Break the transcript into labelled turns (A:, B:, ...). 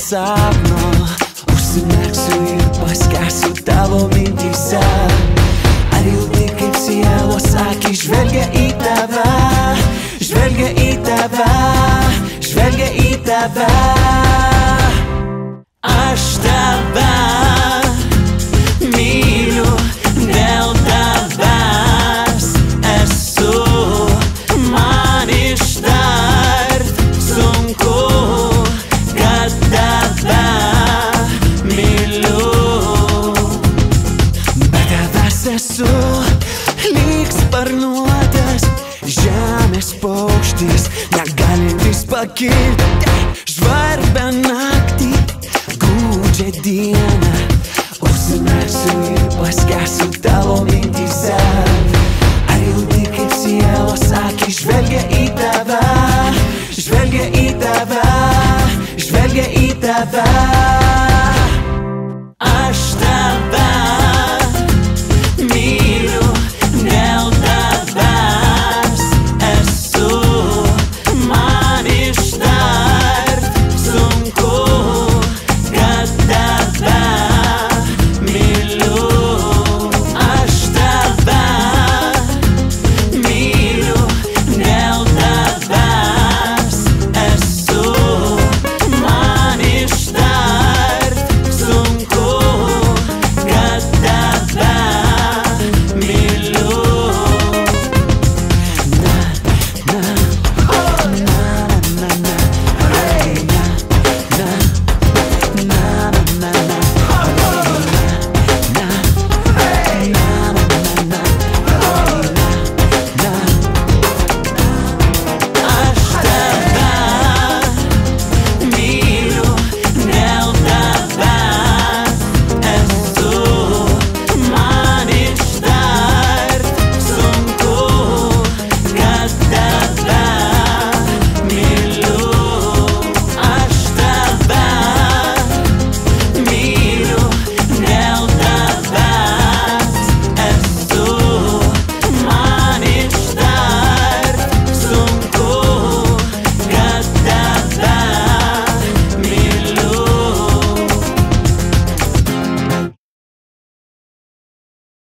A: sapno, užsimerksiu ir paskęsiu tavo mintyse. Ar jauti kaip sielos akys žvelgia į tave, žvelgia į tave, žvelgia į tave. Aš tave myliu, dėl tavęs esu, man ištart sunku, kad tave myliu. Be tavęs esu lyg sparnuotas žemės paukštis, negalintis pakilti žvarbę naktį, gūdžią dieną. Užsimerksiu ir paskęsiu tavo mintyse. Ar jauti kaip sielos akys žvelgia į tave, žvelgia į tave, žvelgia į tave.